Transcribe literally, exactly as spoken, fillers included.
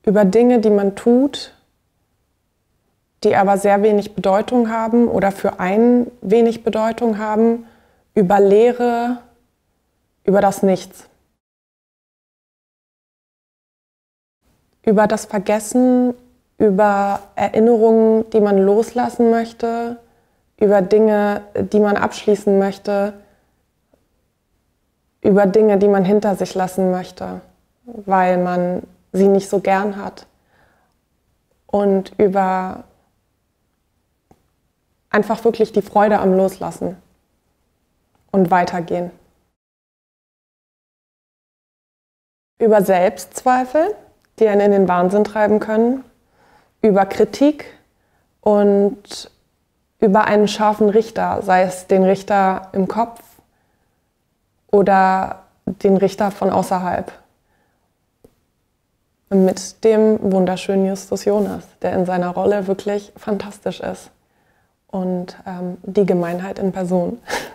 über Dinge, die man tut, die aber sehr wenig Bedeutung haben oder für einen wenig Bedeutung haben, über Leere, über das Nichts. Über das Vergessen, über Erinnerungen, die man loslassen möchte, über Dinge, die man abschließen möchte, über Dinge, die man hinter sich lassen möchte, weil man sie nicht so gern hat. Und über einfach wirklich die Freude am Loslassen und weitergehen. Über Selbstzweifel, die einen in den Wahnsinn treiben können, über Kritik und über einen scharfen Richter, sei es den Richter im Kopf oder den Richter von außerhalb. Mit dem wunderschönen Justus Jonas, der in seiner Rolle wirklich fantastisch ist. Und ähm, die Gemeinheit in Person.